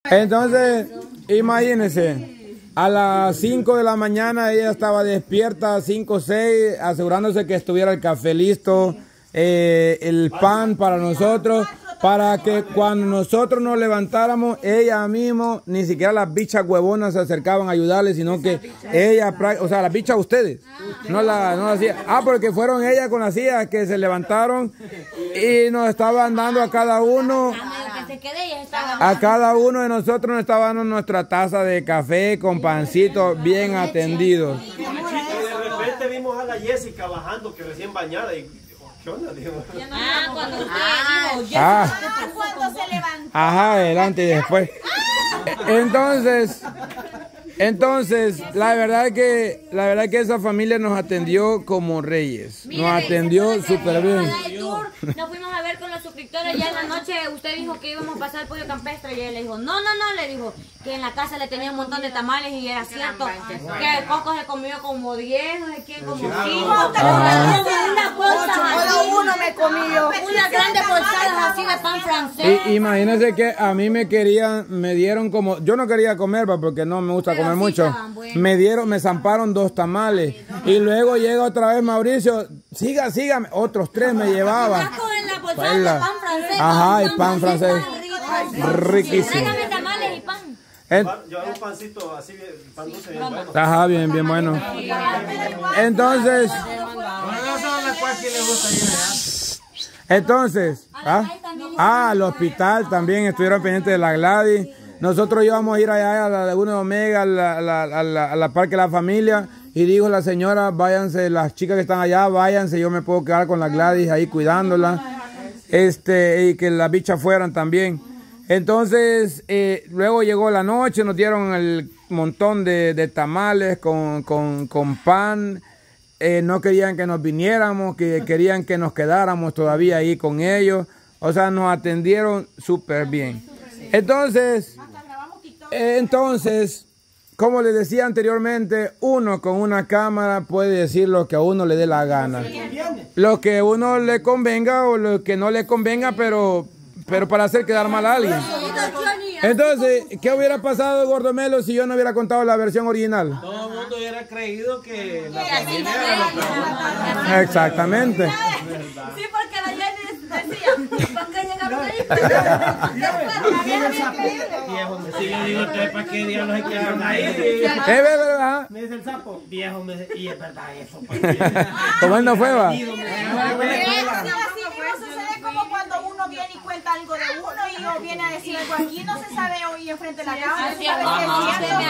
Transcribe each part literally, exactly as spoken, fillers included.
Entonces, imagínense. A las cinco de la mañana ella estaba despierta, cinco o seis, asegurándose que estuviera el café listo, eh, el pan para nosotros, para que cuando nosotros nos levantáramos, ella mismo, ni siquiera las bichas huevonas se acercaban a ayudarle, sino que ella, o sea, las bichas ustedes, no la, no la hacía. Ah, porque fueron ellas con las sillas que se levantaron y nos estaban dando a cada uno. A cada uno de nosotros nos estaba dando nuestra taza de café con pancito bien atendidos. Y de repente vimos a la Jessica bajando, que recién bañada, y ¿qué onda? Ah, cuando usted ah, cuando se levantó. Ajá, adelante y después. Entonces, entonces, la verdad que, la verdad que esa familia nos atendió como reyes. Nos atendió súper bien. Nos fuimos a ver con los suscriptores. Ya en la noche usted dijo que íbamos a pasar el pollo campestre. Y él le dijo, no, no, no, le dijo que en la casa le tenía un montón de tamales. Y era cierto que el Coco se comió como diez, no sé quién, como cinco. Una bolsa, uno me comió. unas grandes bolsadas así de pan francés. Y, imagínense que a mí me querían, me dieron como, yo no quería comer porque no me gusta comer mucho. Me dieron, me zamparon dos tamales. Y luego llega otra vez Mauricio, siga, sígame, otros tres me llevaban. En la bolsa de pan francés. Ajá, y pan francés. Riquísimo. Tráigame tamales y pan. Yo hago un pancito así, pan dulce bien bueno. Ajá, bien, bien bueno. Entonces, entonces, ¿ah? ah, al hospital también estuvieron pendientes de la Gladys. Nosotros íbamos a ir allá a la Laguna de Omega, a la, a la, a la, a la Parque de la Familia, y dijo la señora, váyanse, las chicas que están allá, váyanse, yo me puedo quedar con la Gladys ahí cuidándola, este, y que las bichas fueran también. Entonces, eh, luego llegó la noche, nos dieron el montón de, de tamales con, con, con pan. Eh, no querían que nos viniéramos, que querían que nos quedáramos todavía ahí con ellos. O sea, nos atendieron súper bien. Entonces, eh, entonces, como les decía anteriormente, uno con una cámara puede decir lo que a uno le dé la gana. Lo que a uno le convenga o lo que no le convenga, pero... pero para hacer quedar mal a alguien. Entonces, ¿qué hubiera pasado, Gordomelo, si yo no hubiera contado la versión original? Todo el mundo hubiera creído que la familia era lo que... Exactamente. Sí, porque la Jenny decía, ¿para qué llegaron ahí? Viejo, si yo digo, entonces, ¿para qué diablos se quedaron ahí? Es verdad. Me dice el sapo, viejo, me dice, y es verdad eso. ¿Cómo él no fue, va? Viene y cuenta algo de uno y o viene a decir algo aquí, no se sabe hoy enfrente de la cámara, no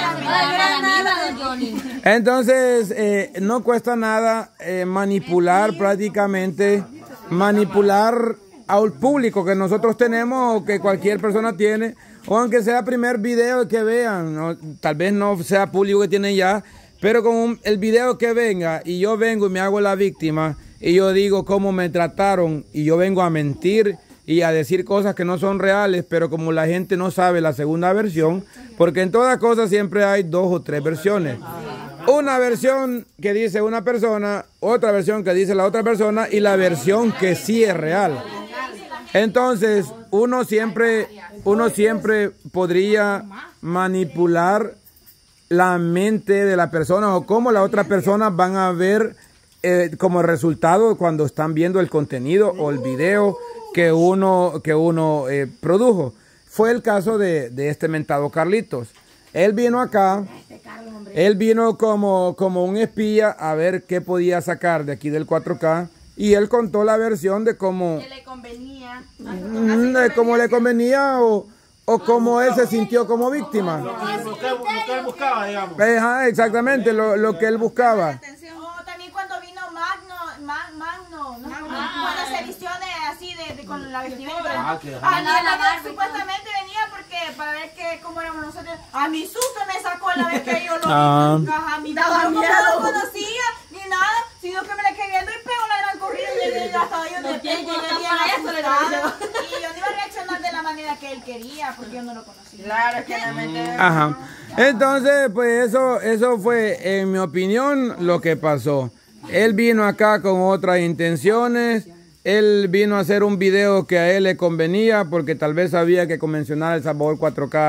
sabe si es cierto. Entonces, eh, no cuesta nada eh, manipular prácticamente, manipular al público que nosotros tenemos o que cualquier persona tiene, o aunque sea primer video que vean, ¿no? Tal vez no sea público que tiene ya, pero con un, el video que venga y yo vengo y me hago la víctima y yo digo cómo me trataron y yo vengo a mentir y a decir cosas que no son reales, pero como la gente no sabe la segunda versión, porque en todas cosas siempre hay dos o tres versiones. Una versión que dice una persona, otra versión que dice la otra persona y la versión que sí es real. Entonces, uno siempre, uno siempre podría manipular la mente de la persona o cómo la otra persona van a ver eh, como resultado cuando están viendo el contenido o el video que uno, que uno eh, produjo. Fue el caso de, de este mentado Carlitos. Él vino acá, él vino como, como un espía a ver qué podía sacar de aquí del cuatro K y él contó la versión de cómo, que le convenía, de cómo le convenía o, o cómo él se sintió como víctima. Lo que, lo que, lo que él buscaba, digamos. Ajá, exactamente, lo, lo que él buscaba. o también cuando vino Magno, Mag, Magno, ¿no? Cuando se vistió de así de, de con la vestimenta. Ah, que A mí la supuestamente venía porque para ver que cómo éramos nosotros. A mi susto me sacó la vez que yo lo vi. Ah. A mi daba miedo. No lo conocía ni nada, sino que me le quedé viendo y pegó la gran corrida y llegué hasta ahí donde llegué bien asustado. Y yo no iba a reaccionar de la manera que él quería porque yo no lo conocía. Claro, que la mente. Ajá. Entonces, pues eso, eso fue, en mi opinión, lo que pasó. Él vino acá con otras intenciones. Él vino a hacer un video que a él le convenía porque tal vez sabía que con mencionar El Salvador cuatro K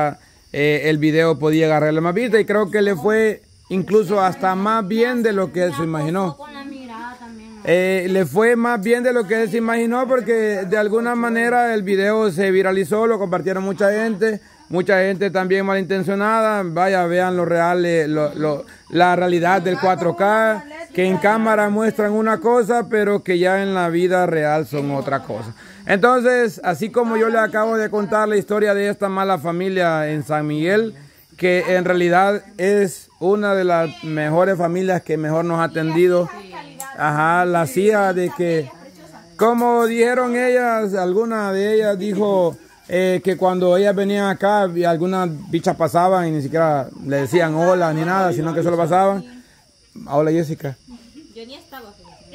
eh, el video podía agarrarle más vista y creo que le fue incluso hasta más bien de lo que él se imaginó. Eh, le fue más bien de lo que él se imaginó porque de alguna manera el video se viralizó, lo compartieron mucha gente, mucha gente también malintencionada. Vaya, vean lo real, lo, lo, la realidad del cuatro K, que en cámara muestran una cosa, pero que ya en la vida real son otra cosa. Entonces, así como yo le acabo de contar la historia de esta mala familia en San Miguel, que en realidad es una de las mejores familias que mejor nos ha atendido. Ajá, la hacía de que, como dijeron ellas, alguna de ellas dijo eh, que cuando ellas venían acá y algunas bichas pasaban y ni siquiera le decían hola ni nada, sino que solo pasaban. Hola, Jessica. Yo ni estaba.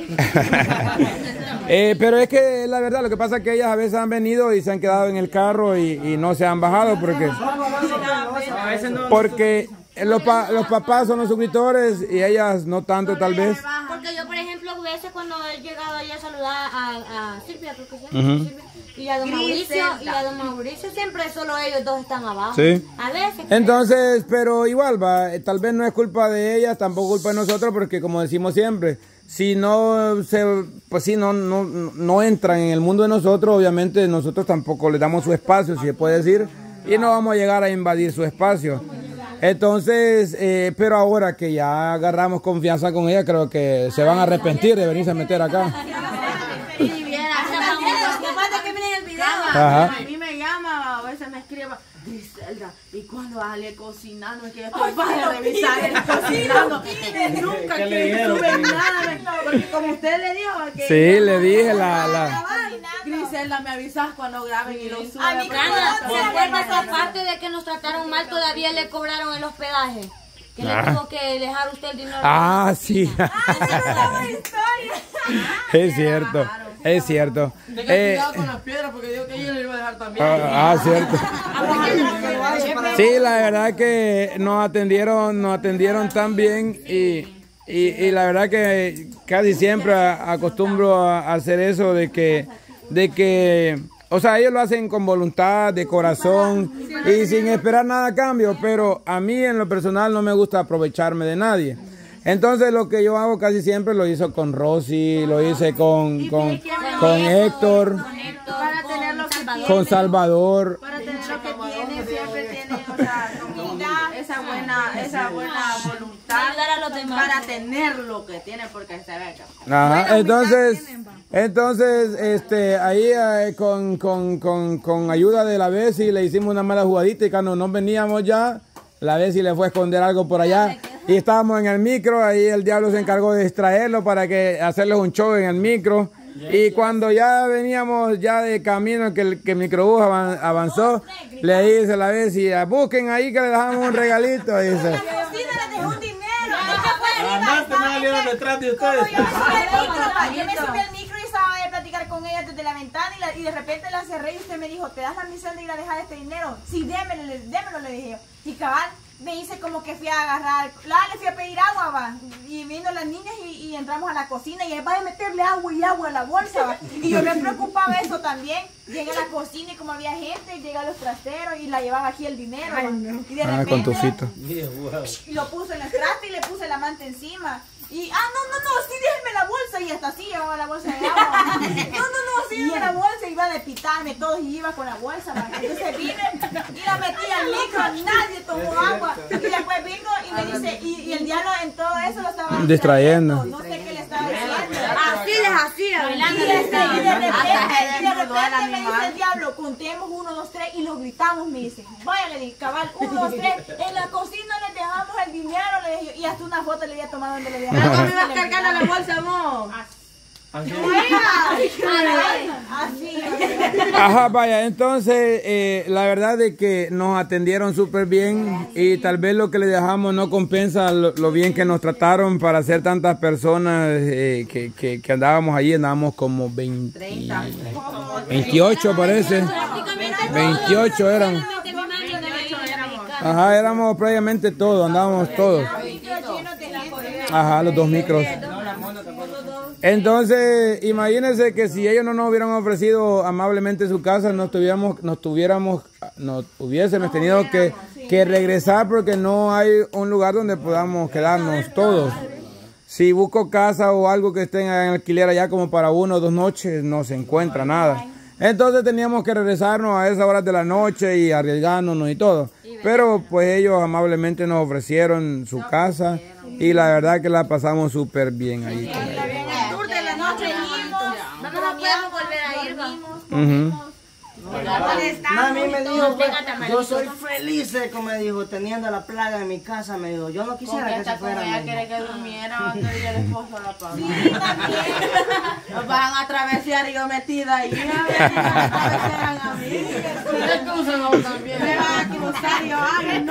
eh, pero es que la verdad, lo que pasa es que ellas a veces han venido y se han quedado en el carro y, y no se han bajado porque... Porque... Los, pa los papás son los suscriptores y ellas no tanto tal vez. Porque yo, por ejemplo, a veces cuando he llegado allá a saludar a, a Silvia, creo que se llama, uh-huh. Silvia, y a don Mauricio, y a don Mauricio siempre solo ellos dos están abajo. Sí. A veces. Entonces, pero igual va, tal vez no es culpa de ellas, tampoco culpa de nosotros, porque como decimos siempre, si no se, pues si no, no, no entran en el mundo de nosotros, obviamente nosotros tampoco les damos su espacio, si se puede decir, y no vamos a llegar a invadir su espacio. Entonces, eh, pero ahora que ya agarramos confianza con ella, creo que se van a arrepentir de venirse a meter acá. Y viera, después de que miren el video, Ajá. a mí me llama, a veces me escribe, Griselda, y cuando Ale cocinando, es que yo estoy para revisar el cocinando, nunca que sube nada, porque como usted le dijo, que sí, le dije la... la... Griselda, me avisas cuando graben y lo suben. A mi Ana, ¿se acuerda esa parte de que nos trataron mal? Todavía le cobraron el hospedaje. Que Ah. le tuvo que dejar usted el dinero. Ah, sí. Es cierto, es cierto. Tenga Eh, cuidado con las piedras porque digo que ella le iba a dejar también. ah, ah, cierto. Sí, la verdad que nos atendieron, nos atendieron tan bien y, y, y la verdad que casi siempre acostumbro a hacer eso de que, de que, o sea, ellos lo hacen con voluntad, de corazón y sin esperar nada a cambio, pero a mí en lo personal no me gusta aprovecharme de nadie. Entonces lo que yo hago casi siempre lo hice con Rosy, lo hice con, con, con Héctor, Para tener lo que tiene, con Salvador. para tener lo que tiene, siempre tiene, o sea, como esa buena, esa buena voluntad Ayudar a los demás. para tener lo que tiene, porque se ve que... Ajá, entonces, entonces, este, ahí eh, con, con, con, con ayuda de la Bessie le hicimos una mala jugadita y cuando nos veníamos ya, la Bessie le fue a esconder algo por allá y estábamos en el micro, ahí el diablo se encargó de distraerlo para que hacerles un show en el micro. Y cuando ya veníamos ya de camino, que el, que el microbús avan- avanzó, le dice la Bessie, busquen ahí que le dejamos un regalito, dice. La cocina le dejó un dinero. Además, te salieron detrás de ustedes. Yo me subí al micro, yo me subí al micro y estaba a platicar con ella desde la ventana y, la- y de repente la cerré y usted me dijo, ¿te das la misión de ir a dejar este dinero? Sí, démelo, le- démelo, le dije yo. Y cabal, me hice como que fui a agarrar, la, le fui a pedir agua, va. Y vino las niñas y, y entramos a la cocina y él va a meterle agua y agua a la bolsa, va. Y yo me preocupaba eso también. Llegué a la cocina y como había gente, llegué a los trasteros y la llevaba aquí el dinero, va. Y de Ah, repente... con tufito. Y lo puse en el traste y le puse la manta encima. Y, ah, no, no, no, sí, déjeme la bolsa. Y hasta así llevaba la bolsa de agua. No, no, no, sí, déjeme la bolsa. Iba a depitarme todos y iba con la bolsa. Man. Entonces vine y la metí al micro. Nadie tomó agua. Y después vino y me dice, y, y el diablo en todo eso lo estaba Distrayendo. No sé qué le estaba diciendo. Así les hacía, bailando. Y de repente, y de repente me dice el diablo, contemos uno, dos, tres y lo gritamos, me dice. Vaya, le dije, cabal, uno, dos, tres. En la cocina le dejamos el dinero, le dije, y hasta una foto le había tomado donde le dejamos. ¿Cómo me ibas cargando la bolsa vos? Así. Así. Ajá, vaya, entonces eh, la verdad es que nos atendieron súper bien y tal vez lo que le dejamos no compensa lo, lo bien que nos trataron para ser tantas personas eh, que, que, que andábamos allí, andábamos como veinte, veintiocho parece, veintiocho eran. Ajá, éramos prácticamente todos, andábamos todos. Ajá, los dos micros. Entonces, imagínense que si ellos no nos hubieran ofrecido amablemente su casa, nos tuviéramos, nos tuviéramos, nos hubiésemos tenido que que regresar porque no hay un lugar donde podamos quedarnos todos. Si busco casa o algo que esté en alquiler allá como para una o dos noches, no se encuentra nada. Entonces teníamos que regresarnos a esas horas de la noche y arriesgándonos y todo. Pero pues ellos amablemente nos ofrecieron su casa y la verdad que la pasamos súper bien ahí. El tour de la noche vimos, No nos podemos volver a ir, va. Ujú. Mami me dijo, yo soy feliz, como me dijo, teniendo la plaga en mi casa, me dijo, yo no quisiera que se fuera. Ella quiere que durmiera antes de ir el esposo a la plaga. sí, también. Nos van a atravesar y yo metida ahí, a ver si me atravesarán a mí. Me van a cruzar y yo, ay,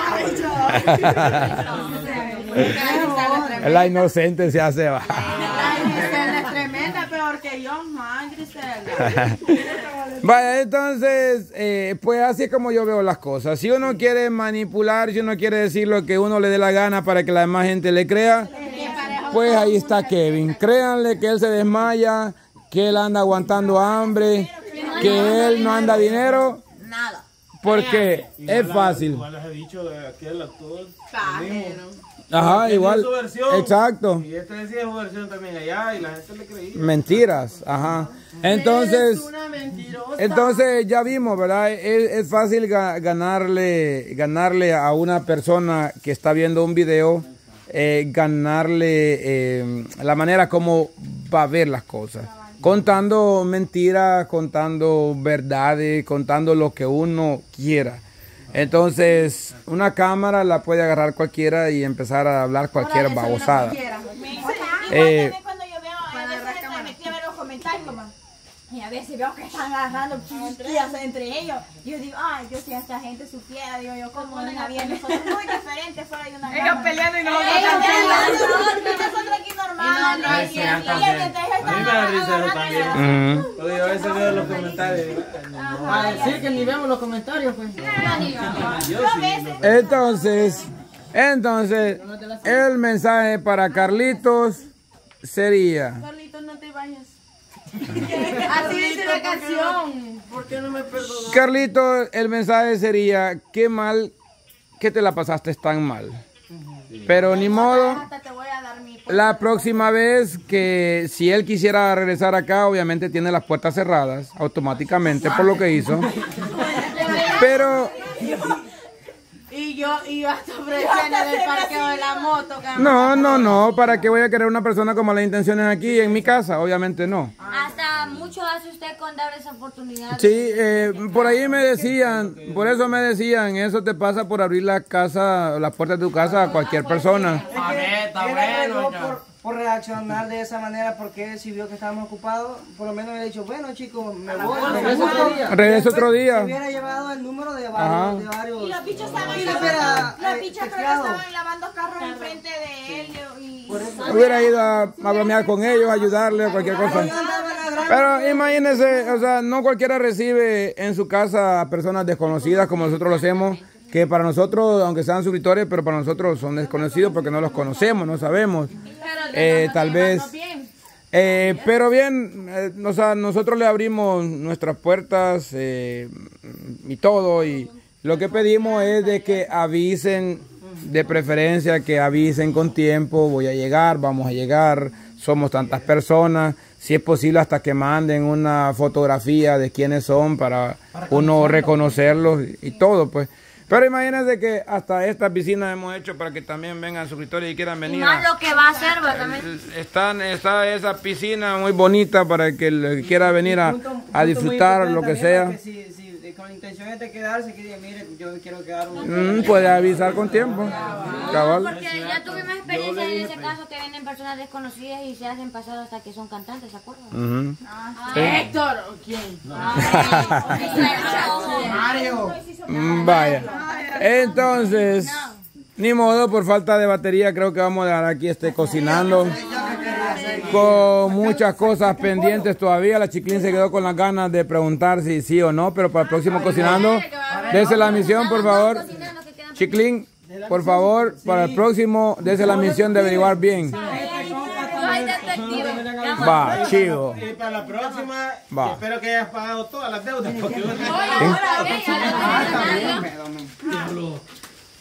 no, La inocente se hace va. Ay, Grisela es tremenda, peor que yo, ay, Grisela. Vaya, entonces, eh, pues así es como yo veo las cosas. Si uno quiere manipular, si uno quiere decir lo que uno le dé la gana para que la demás gente le crea, pues ahí está Kevin. Créanle que él se desmaya, que él anda aguantando hambre, que él no anda dinero. Nada. Porque es fácil. Igual les he dicho de aquel actor. Pajero. Ajá, Él igual. dio su versión, Exacto. Y este decía su versión también allá y la gente le creía. Mentiras, ajá. Entonces, Es una mentirosa. entonces ya vimos, ¿verdad? Es, es fácil ga- ganarle, ganarle a una persona que está viendo un video, eh, ganarle eh, la manera como va a ver las cosas. Contando mentiras, contando verdades, contando lo que uno quiera. Entonces, una cámara la puede agarrar cualquiera y empezar a hablar cualquier babosada. Igual Eh, también cuando yo veo, a veces me metí a ver los comentarios, mamá. Y a veces veo que están agarrando chiquillas entre ellos. Yo digo, ay, yo si esta gente supiera, digo yo, como una bien, nosotros muy diferentes fuera de una Ellos peleando y nosotros Ellos tranquilos. peleando, nosotros aquí normal. Y no, no, y- sí, y acá ellos sí. mientras ellos A mí están me da risa eso agarrando también. la- Ujú. Porque yo a veces veo los comentarios. y digo, "Ay, no, no". A decir que ni vemos los comentarios, pues. Yo Yo a sí. veces, Entonces, entonces, el mensaje para Carlitos sería, Carlitos, no te vayas. Así dice la canción. ¿Por qué no me perdonó? Carlitos, el mensaje sería, qué mal que te la pasaste tan mal. Pero ni modo, Hasta te voy a dar mi... la próxima vez que si él quisiera regresar acá, obviamente tiene las puertas cerradas automáticamente por lo que hizo. Pero Y yo, y yo hasta ofreciendo del parqueo de la moto. Que no, no, no, ¿para qué voy a querer una persona con malas intenciones aquí en mi casa? Obviamente no. Hasta mucho hace usted con dar esa oportunidad. Sí, eh, por ahí me decían, por eso me decían, eso te pasa por abrir la casa, las puertas de tu casa a cualquier persona. A ver, está bueno. Por, por reaccionar de esa manera, porque si vio que estábamos ocupados, por lo menos me ha dicho, bueno chicos, me voy. Regreso otro día. Regreso otro día. Me hubiera llevado el número de Ajá. varios. De varios y los bichos estaban y le lavando, hubiera, los eh, bichos creo que texteado. estaban lavando carros enfrente de él y, y Hubiera ido a, a bromear con ellos, a ayudarle o cualquier cosa. Pero imagínense, o sea, no cualquiera recibe en su casa a personas desconocidas como nosotros lo hacemos, que para nosotros, aunque sean suscriptores, pero para nosotros son desconocidos porque no los conocemos, no sabemos. Eh, tal vez. Eh, pero bien, eh, o sea, nosotros le abrimos nuestras puertas eh, y todo, y lo que pedimos es de que avisen, de preferencia que avisen con tiempo, voy a llegar, vamos a llegar, somos tantas personas, si es posible hasta que manden una fotografía de quiénes son para uno reconocerlos y, y todo, pues. Pero imagínense que hasta esta piscina hemos hecho para que también vengan suscriptores y quieran Y venir. más a- lo que va a hacer, ¿verdad? También. Están, está esa piscina muy bonita para el que le quiera venir a, a disfrutar lo que sea. Si, si de- con la intención es de quedarse, que diga, mire, yo quiero quedar un... Mm, puede avisar con tiempo. Cabal. Porque ya tuvimos experiencia en ese caso que vienen personas desconocidas y se hacen pasar hasta que son cantantes, ¿se acuerdan? Ujú. Héctor, ¿o quién? Mario. Mm, Vaya. Entonces, ni modo, por falta de batería, creo que vamos a dejar aquí este cocinando. Con muchas cosas pendientes todavía. La Chiclín se quedó con las ganas de preguntar si sí o no, pero para el próximo cocinando, dese la misión, por favor. Chiclín, por favor, para el próximo, dese la misión de averiguar bien. Va, chivo. Y para la próxima, Va. espero que hayas pagado todas las deudas. Porque yo-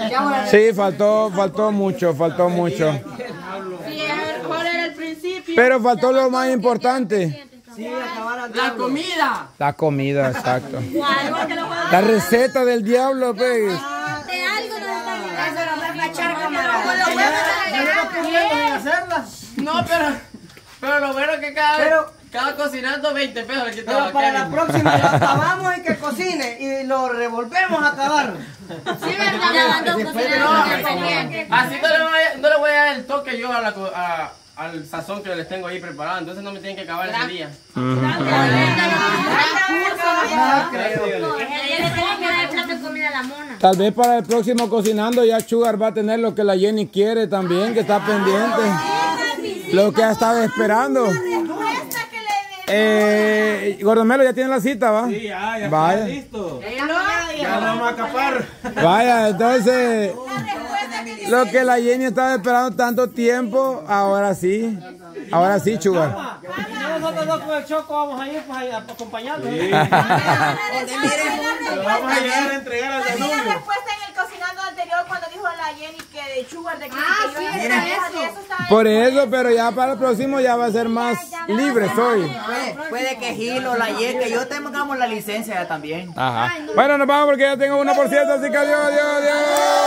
Sí, faltó, faltó mucho, faltó mucho. Sí, ¿cuál era el principio? Pero faltó lo más importante. Sí, acabar al La diablo. comida. La comida, exacto. La receta del diablo, pues. De algo nos están No, pero, pero lo bueno es que cada vez, Pero- cada cocinando veinte pesos le quitaba Pero a para la Kevin. próxima lo acabamos y que cocine y lo revolvemos a acabar. Sí, verdad. Lavando, cocinando, pendiente. Así no le, voy a, no le voy a dar el toque yo a la, co- a, al sazón que les tengo ahí preparado, entonces no me tienen que acabar ese día. El día le tengo que dar el plato de comida a la mona. Tal vez para el próximo cocinando ya Sugar va a tener lo que la Jenny quiere también, que está pendiente. Lo que ha estado esperando. Eh, Gordomelo ya tiene la cita, ¿va? Sí, ya, ya Vaya. está listo. Ya lo vamos a acapar. Vaya, entonces, lo que la Jenny estaba esperando tanto tiempo, ahora sí. Ahora sí, Sugar. Nosotros dos con el Choco vamos a ir pues, a acompañarlo. Lo vamos a llegar a entregar al Tenía Danubio. respuesta en el cocinando anterior cuando dijo la Jenny que de Sugar de que Ah, que yo sí, era era de eso. eso estaba Por eso, pero ya para el próximo ya va a ser más libre soy. Puede, puede que Gilo, la Y, que yo tengamos la licencia ya también. Ajá. Bueno, nos vamos porque ya tengo uno por ciento, así que adiós, adiós, adiós.